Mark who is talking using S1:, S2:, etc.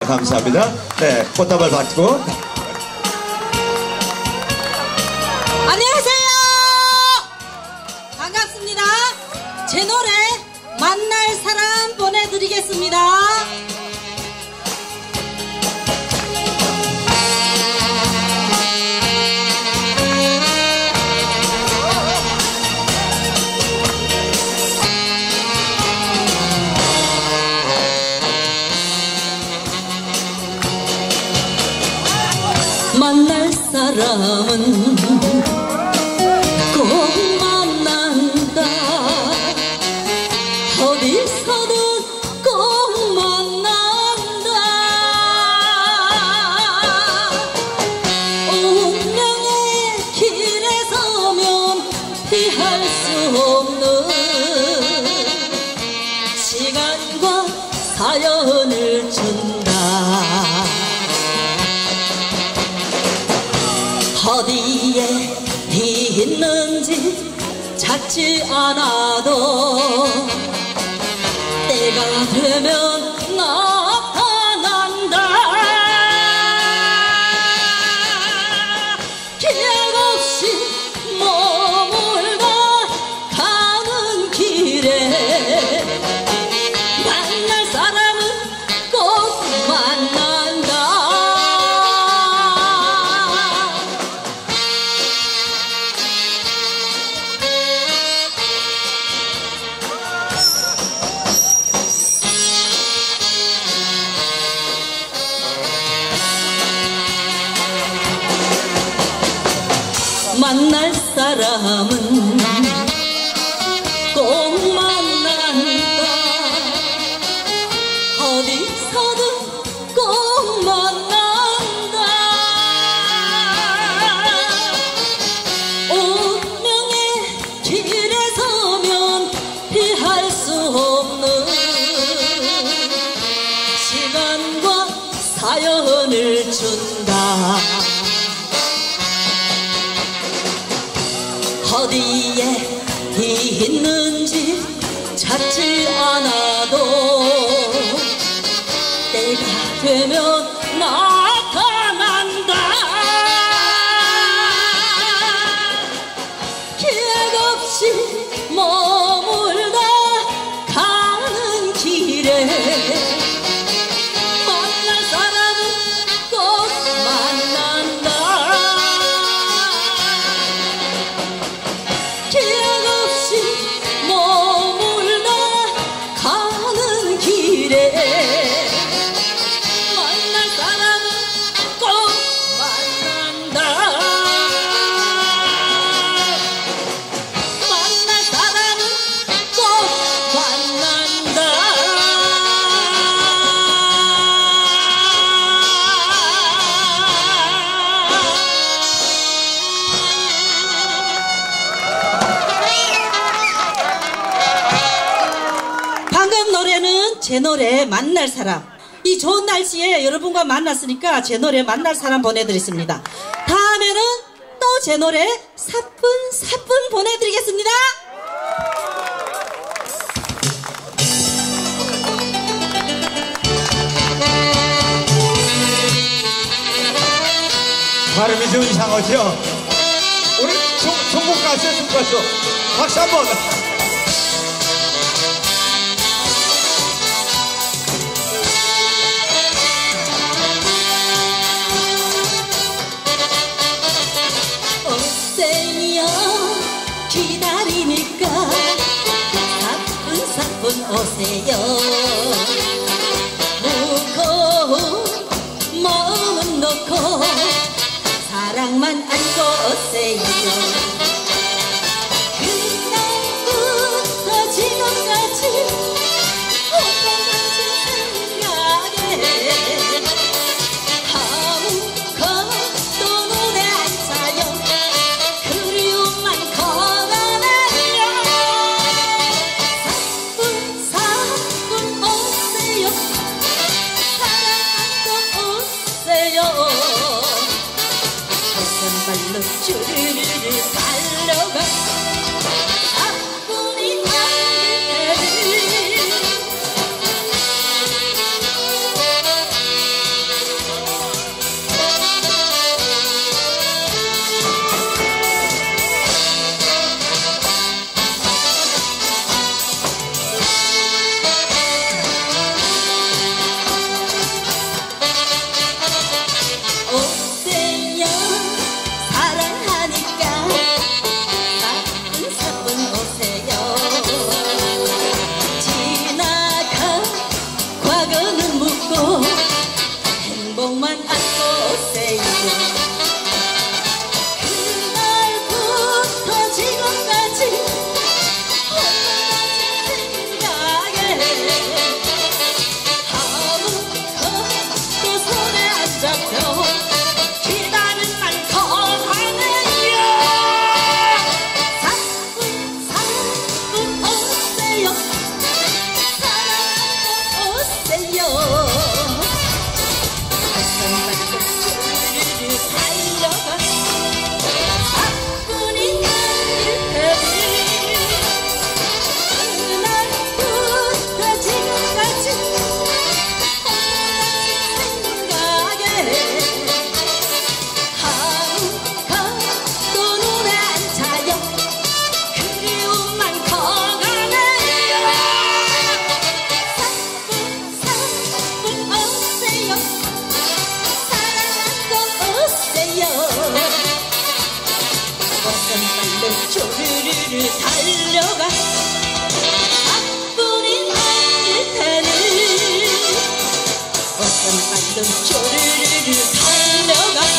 S1: 감사합니다. 네, 꽃다발 받고.
S2: 안녕하세요. 반갑습니다. 제 노래 만날 사람 보내드리겠습니다. 만날 사람은 꼭 만난다. 어디서든 꼭 만난다. 운명의 길에 서면 피할 수 없는 시간과 사연을 준다. 어디에 있는지 찾지 않아도 때가 되면 나타난다. 기약 없이 머물다 가는 길에 만날 사람은 꼭 만난다. 만날 사람은 꼭 만난다. 어디서든 꼭 만난다. 운명의 길에 서면 피할 수 없는 시간과 사연을 준다. 어디에 있는지 찾지 않아도 때가 되면 나타난다. 기약 없이 머물다 가는 길에 만날 사람은 꼭 만난다. 기약 없이 머물다 가는 길에 만날 사람은 꼭 만난다. 만날 사람은 꼭 만난다. 방금 노래는 제 노래 만날 사람. 이 좋은 날씨에 여러분과 만났으니까 제 노래 만날 사람 보내드리겠습니다. 다음에는 또 제 노래 사뿐 보내드리겠습니다.
S1: 발음이 좋은 상어죠. 우리 총국 가수, 박수 한번.
S2: 오세요. 기다리니까 사뿐 오세요. 무거운 마음은 놓고 사랑만 안고 오세요. 그날부터 지금까지 오빠가 제 생각에 아무것도 눈에 안 차요. 그리움만 커가네요. 사뿐 오세요. 사랑 안고 오세요. 발로 쭈르르르 달려가 사뿐이 안개를 조르르르 달려가 바쁘니 듯하는 어떤 방금 조르르르 달려가